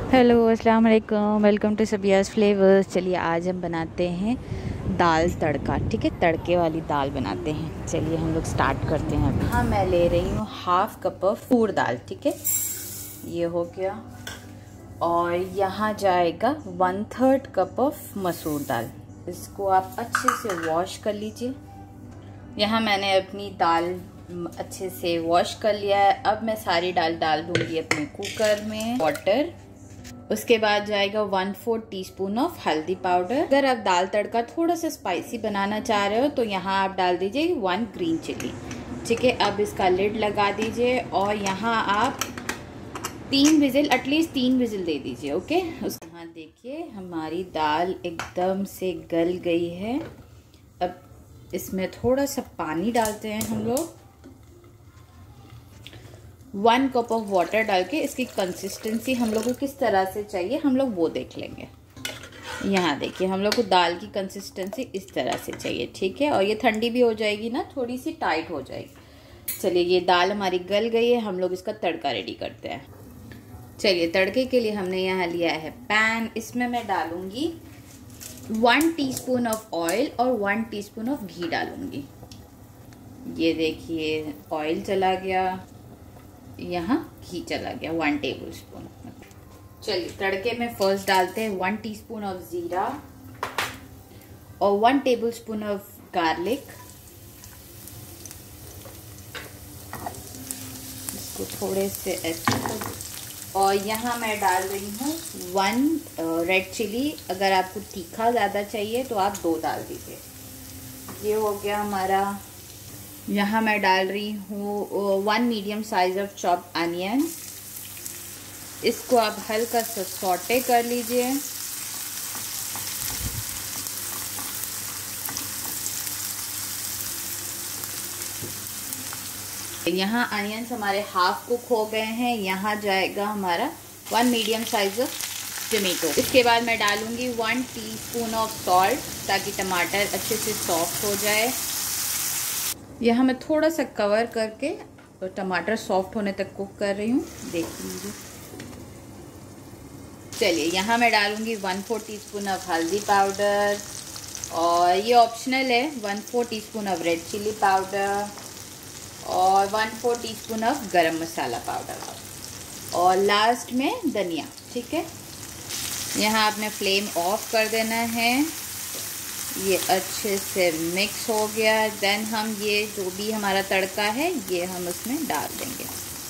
Hello अस्सलाम वालेकुम, welcome to सबियाज़ flavours. चलिए आज हम बनाते हैं दाल तड़का। ठीक है, तड़के वाली दाल बनाते हैं। चलिए हम लोग स्टार्ट करते हैं। अभी हाँ, मैं ले रही हूँ half cup of toor dal. ठीक है, ये हो गया। और यहाँ जाएगा 1/3 कप ऑफ मसूर दाल। इसको आप अच्छे से वॉश कर लीजिए। यहाँ मैंने अपनी दाल अच्छे से वॉश कर लिया है। अब मैं सारी दाल डाल दूँगी अपने कुकर में। वाटर, उसके बाद जाएगा 1/4 टीस्पून ऑफ हल्दी पाउडर। अगर आप दाल तड़का थोड़ा सा स्पाइसी बनाना चाह रहे हो तो यहाँ आप डाल दीजिए 1 ग्रीन चिली। ठीक है, अब इसका लिड लगा दीजिए और यहाँ आप 3 विजिल, एटलीस्ट 3 विजिल दे दीजिए। ओके, उस यहाँ देखिए हमारी दाल एकदम से गल गई है। अब इसमें थोड़ा सा पानी डालते हैं हम लोग। 1 कप ऑफ वाटर डाल के इसकी कंसिस्टेंसी हम लोग को किस तरह से चाहिए हम लोग वो देख लेंगे। यहाँ देखिए हम लोग को दाल की कंसिस्टेंसी इस तरह से चाहिए। ठीक है, और ये ठंडी भी हो जाएगी ना, थोड़ी सी टाइट हो जाएगी। चलिए, ये दाल हमारी गल गई है, हम लोग इसका तड़का रेडी करते हैं। चलिए, तड़के के लिए हमने यहाँ लिया है पैन। इसमें मैं डालूंगी 1 टीस्पून ऑफ ऑयल और 1 टीस्पून ऑफ घी डालूंगी। ये देखिए ऑयल चला गया, यहाँ घी चला गया 1 टेबल स्पून। चलिए, तड़के में फर्स्ट डालते हैं 1 टीस्पून ऑफ जीरा और 1 टेबल स्पून ऑफ गार्लिक। इसको थोड़े से ऐसे, और यहाँ मैं डाल रही हूँ 1 रेड चिली। अगर आपको तीखा ज़्यादा चाहिए तो आप 2 डाल दीजिए। ये हो गया हमारा। यहाँ मैं डाल रही हूँ 1 medium size of chopped onion. इसको आप हल्का सा सॉटे कर लीजिए। यहाँ अनियंस हमारे हाफ कुक हो गए हैं। यहाँ जाएगा हमारा 1 मीडियम साइज ऑफ टमेटो। इसके बाद मैं डालूंगी 1 टीस्पून ऑफ सॉल्ट ताकि टमाटर अच्छे से सॉफ्ट हो जाए। यहाँ मैं थोड़ा सा कवर करके तो टमाटर सॉफ्ट होने तक कुक कर रही हूँ, देख लीजिए। चलिए, यहाँ मैं डालूंगी 1/4 टीस्पून ऑफ हल्दी पाउडर, और ये ऑप्शनल है। 1/4 teaspoon of red chilli powder और 1/4 टीस्पून ऑफ गरम मसाला पाउडर, और लास्ट में धनिया। ठीक है, यहाँ आपने फ्लेम ऑफ कर देना है। ये अच्छे से मिक्स हो गया। देन हम ये जो भी हमारा तड़का है ये हम उसमें डाल देंगे।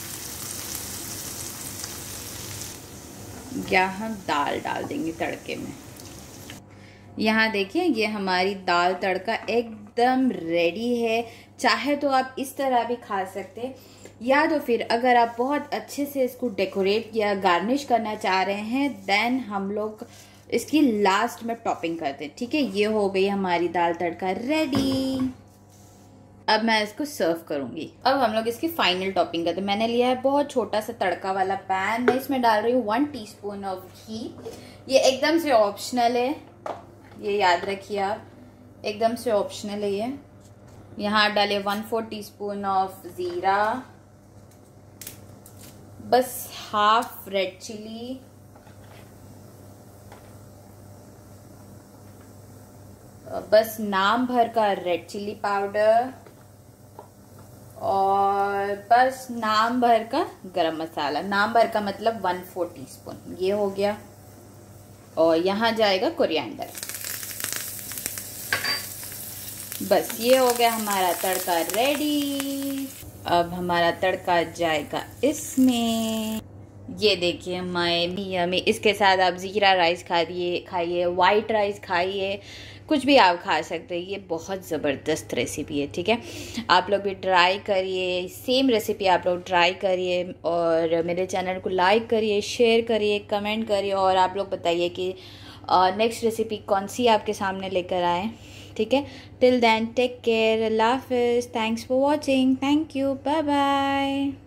या हम दाल डाल देंगे तड़के में। यहाँ देखिए ये हमारी दाल तड़का एकदम रेडी है। चाहे तो आप इस तरह भी खा सकते हैं, या तो फिर अगर आप बहुत अच्छे से इसको डेकोरेट या गार्निश करना चाह रहे हैं देन हम लोग इसकी लास्ट में टॉपिंग करते हैं। ठीक है, ये हो गई हमारी दाल तड़का रेडी। अब मैं इसको सर्व करूंगी। अब हम लोग इसकी फाइनल टॉपिंग करते हैं। मैंने लिया है बहुत छोटा सा तड़का वाला पैन। मैं इसमें डाल रही हूँ 1 टीस्पून ऑफ घी। ये एकदम से ऑप्शनल है, ये याद रखिए आप, एकदम से ऑप्शनल है ये। यहाँ आप डालिए 1/4 टीस्पून ऑफ जीरा, बस हाफ रेड चिली, बस नाम भर का रेड चिली पाउडर, और बस नाम भर का गरम मसाला। नाम भर का मतलब 1/4 टीस्पून, ये हो गया। और यहाँ जाएगा कोरिएंडर। बस ये हो गया हमारा तड़का रेडी। अब हमारा तड़का जाएगा इसमें। ये देखिए यम्मी। इसके साथ आप ज़ीरा राइस खाइए, वाइट राइस खाइए, कुछ भी आप खा सकते हैं। ये बहुत ज़बरदस्त रेसिपी है। ठीक है, आप लोग भी ट्राई करिए, सेम रेसिपी आप लोग ट्राई करिए, और मेरे चैनल को लाइक करिए, शेयर करिए, कमेंट करिए, और आप लोग बताइए कि नेक्स्ट रेसिपी कौन सी आपके सामने लेकर आए। ठीक है, टिल देन टेक केयर, अल्लाह हाफिज़, thanks for watching, thank you, bye bye.